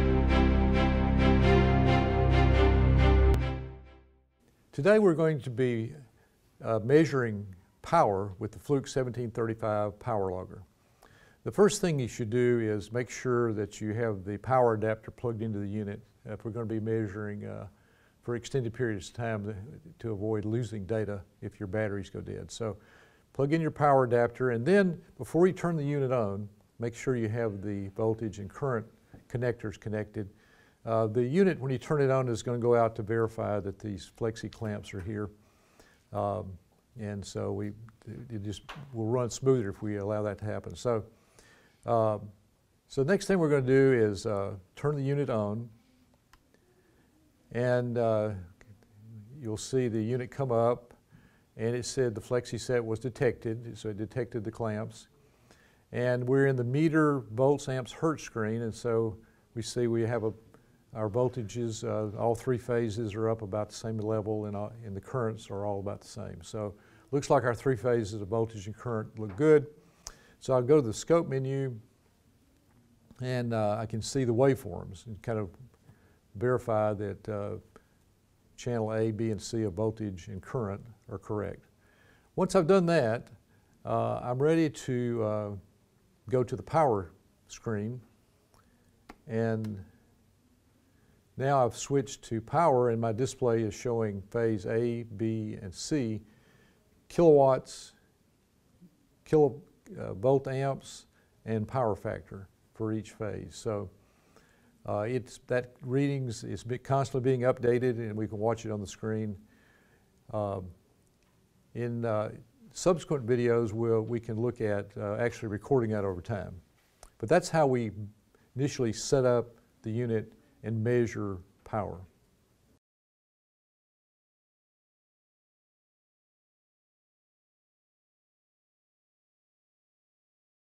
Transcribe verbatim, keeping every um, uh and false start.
Today we're going to be uh, measuring power with the Fluke seventeen thirty-five power logger. The first thing you should do is make sure that you have the power adapter plugged into the unit if we're going to be measuring uh, for extended periods of time to, to avoid losing data if your batteries go dead. So plug in your power adapter, and then before you turn the unit on, make sure you have the voltage and current connectors connected. Uh, the unit, when you turn it on, is going to go out to verify that these flexi clamps are here. Um, and so we it just will run smoother if we allow that to happen. So, uh, so the next thing we're going to do is uh, turn the unit on, and uh, you'll see the unit come up, and it said the flexi set was detected, so it detected the clamps. And we're in the meter, volts, amps, hertz screen, and so we see we have a Our voltages, uh, all three phases are up about the same level, and, uh, and the currents are all about the same. So looks like our three phases of voltage and current look good. So I'll go to the scope menu, and uh, I can see the waveforms and kind of verify that uh, channel A, B, and C of voltage and current are correct. Once I've done that, uh, I'm ready to uh, go to the power screen, and now I've switched to power, and my display is showing phase A, B, and C, kilowatts, kilovolt amps, and power factor for each phase. So uh, it's, that readings is constantly being updated, and we can watch it on the screen. Uh, in uh, subsequent videos, we'll, we can look at uh, actually recording that over time. But that's how we initially set up the unit and measure power.